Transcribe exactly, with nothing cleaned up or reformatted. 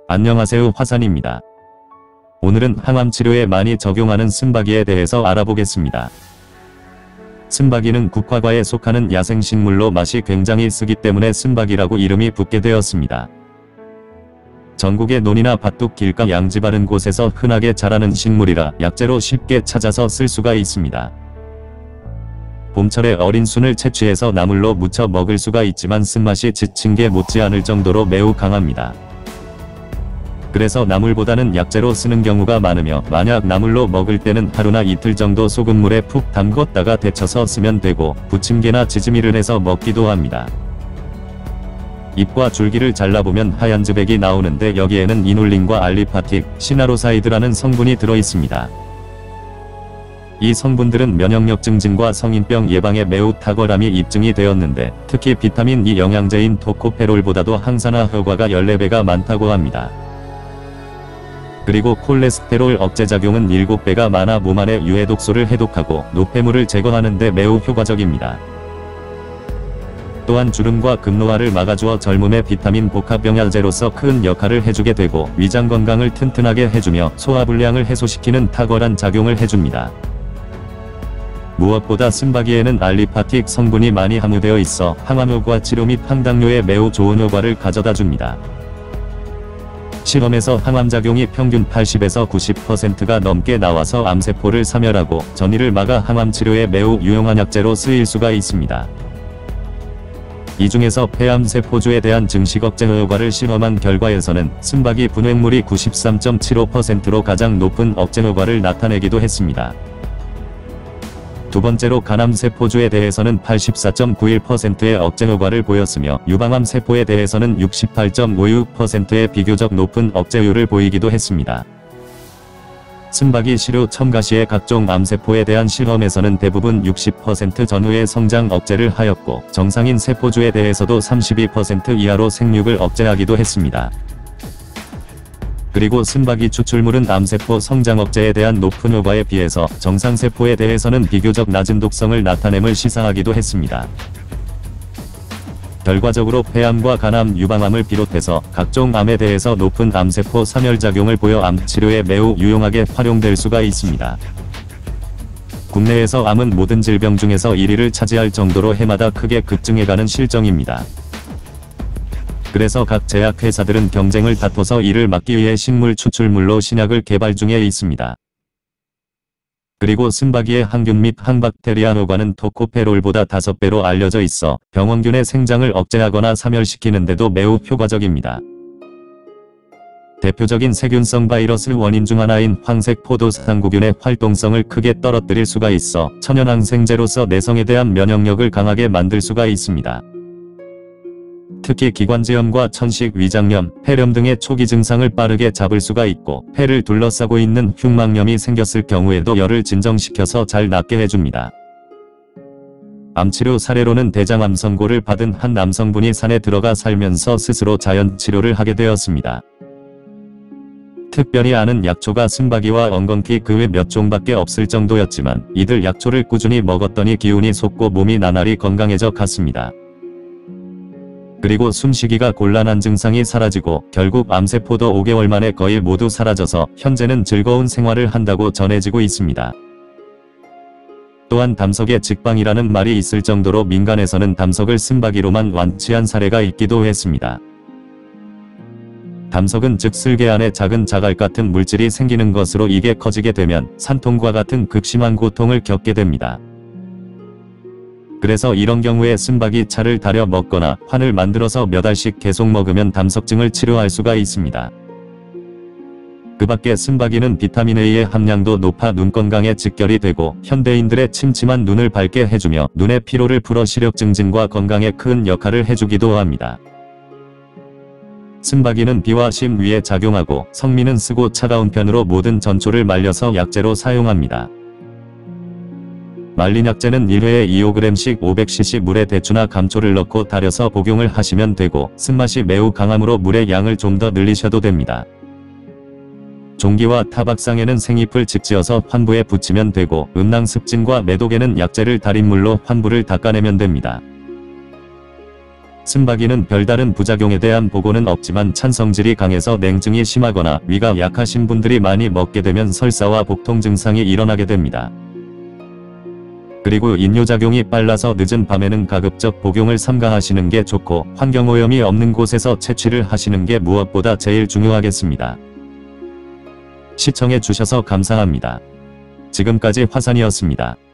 안녕하세요, 화산입니다. 오늘은 항암 치료에 많이 적용하는 쓴바귀에 대해서 알아보겠습니다. 쓴바귀는 국화과에 속하는 야생식물로 맛이 굉장히 쓰기 때문에 쓴바귀라고 이름이 붙게 되었습니다. 전국의 논이나 밭둑 길가 양지 바른 곳에서 흔하게 자라는 식물이라 약재로 쉽게 찾아서 쓸 수가 있습니다. 봄철에 어린 순을 채취해서 나물로 무쳐 먹을 수가 있지만 쓴맛이 지친 게 못지않을 정도로 매우 강합니다. 그래서 나물보다는 약재로 쓰는 경우가 많으며, 만약 나물로 먹을 때는 하루나 이틀 정도 소금물에 푹 담궜다가 데쳐서 쓰면 되고, 부침개나 지짐이를 해서 먹기도 합니다. 잎과 줄기를 잘라보면 하얀 즈백이 나오는데 여기에는 이눌린과 알리파틱, 시나로사이드라는 성분이 들어있습니다. 이 성분들은 면역력 증진과 성인병 예방에 매우 탁월함이 입증이 되었는데, 특히 비타민 이 영양제인 토코페롤보다도 항산화 효과가 열네 배가 많다고 합니다. 그리고 콜레스테롤 억제 작용은 일곱 배가 많아 몸 안의 유해 독소를 해독하고 노폐물을 제거하는 데 매우 효과적입니다. 또한 주름과 급노화를 막아주어 젊음의 비타민 복합 영양제로서 큰 역할을 해주게 되고, 위장 건강을 튼튼하게 해주며 소화불량을 해소시키는 탁월한 작용을 해줍니다. 무엇보다 쓴바귀에는 알리파틱 성분이 많이 함유되어 있어 항암효과 치료 및 항당뇨에 매우 좋은 효과를 가져다 줍니다. 실험에서 항암작용이 평균 팔십에서 구십 퍼센트가 넘게 나와서 암세포를 사멸하고 전이를 막아 항암치료에 매우 유용한 약재로 쓰일 수가 있습니다. 이 중에서 폐암세포주에 대한 증식 억제 효과를 실험한 결과에서는 쓴바귀 분획물이 구십삼 점 칠오 퍼센트로 가장 높은 억제 효과를 나타내기도 했습니다. 두 번째로 간암세포주에 대해서는 팔십사 점 구일 퍼센트의 억제 효과를 보였으며, 유방암 세포에 대해서는 육십팔 점 오육 퍼센트의 비교적 높은 억제율을 보이기도 했습니다. 쓴바귀 시료 첨가 시의 각종 암세포에 대한 실험에서는 대부분 육십 퍼센트 전후의 성장 억제를 하였고, 정상인 세포주에 대해서도 삼십이 퍼센트 이하로 생육을 억제하기도 했습니다. 그리고 쓴바귀 추출물은 암세포 성장 억제에 대한 높은 효과에 비해서 정상세포에 대해서는 비교적 낮은 독성을 나타냄을 시사하기도 했습니다. 결과적으로 폐암과 간암, 유방암을 비롯해서 각종 암에 대해서 높은 암세포 사멸작용을 보여 암치료에 매우 유용하게 활용될 수가 있습니다. 국내에서 암은 모든 질병 중에서 일 위를 차지할 정도로 해마다 크게 급증해가는 실정입니다. 그래서 각 제약회사들은 경쟁을 다퉈서 이를 막기 위해 식물 추출물로 신약을 개발 중에 있습니다. 그리고 쓴바귀의 항균 및 항박테리아 효과는 토코페롤보다 다섯 배로 알려져 있어 병원균의 생장을 억제하거나 사멸시키는 데도 매우 효과적입니다. 대표적인 세균성 바이러스 원인 중 하나인 황색 포도상구균의 활동성을 크게 떨어뜨릴 수가 있어 천연항생제로서 내성에 대한 면역력을 강하게 만들 수가 있습니다. 특히 기관지염과 천식, 위장염, 폐렴 등의 초기 증상을 빠르게 잡을 수가 있고, 폐를 둘러싸고 있는 흉막염이 생겼을 경우에도 열을 진정시켜서 잘 낫게 해줍니다. 암치료 사례로는 대장암 선고를 받은 한 남성분이 산에 들어가 살면서 스스로 자연치료를 하게 되었습니다. 특별히 아는 약초가 쓴바귀와 엉겅퀴 그 외 몇 종밖에 없을 정도였지만, 이들 약초를 꾸준히 먹었더니 기운이 솟고 몸이 나날이 건강해져 갔습니다. 그리고 숨쉬기가 곤란한 증상이 사라지고 결국 암세포도 오 개월 만에 거의 모두 사라져서 현재는 즐거운 생활을 한다고 전해지고 있습니다. 또한 담석에 직방이라는 말이 있을 정도로 민간에서는 담석을 쓴바귀로만 완치한 사례가 있기도 했습니다. 담석은 즉 쓸개 안에 작은 자갈 같은 물질이 생기는 것으로 이게 커지게 되면 산통과 같은 극심한 고통을 겪게 됩니다. 그래서 이런 경우에 쓴바귀 차를 달여 먹거나 환을 만들어서 몇 알씩 계속 먹으면 담석증을 치료할 수가 있습니다. 그 밖에 쓴바귀는 비타민 A의 함량도 높아 눈 건강에 직결이 되고 현대인들의 침침한 눈을 밝게 해주며 눈의 피로를 풀어 시력 증진과 건강에 큰 역할을 해주기도 합니다. 쓴바귀는 비와 심 위에 작용하고 성미는 쓰고 차가운 편으로 모든 전초를 말려서 약재로 사용합니다. 말린 약재는 일 회에 이 오 그램씩 오백 씨씨 물에 대추나 감초를 넣고 달여서 복용을 하시면 되고, 쓴맛이 매우 강하므로 물의 양을 좀 더 늘리셔도 됩니다. 종기와 타박상에는 생잎을 직지어서 환부에 붙이면 되고, 음낭 습진과 매독에는 약재를 달인 물로 환부를 닦아내면 됩니다. 쓴바귀는 별다른 부작용에 대한 보고는 없지만 찬성질이 강해서 냉증이 심하거나 위가 약하신 분들이 많이 먹게 되면 설사와 복통 증상이 일어나게 됩니다. 그리고 인뇨작용이 빨라서 늦은 밤에는 가급적 복용을 삼가하시는 게 좋고 환경오염이 없는 곳에서 채취를 하시는 게 무엇보다 제일 중요하겠습니다. 시청해 주셔서 감사합니다. 지금까지 화산이었습니다.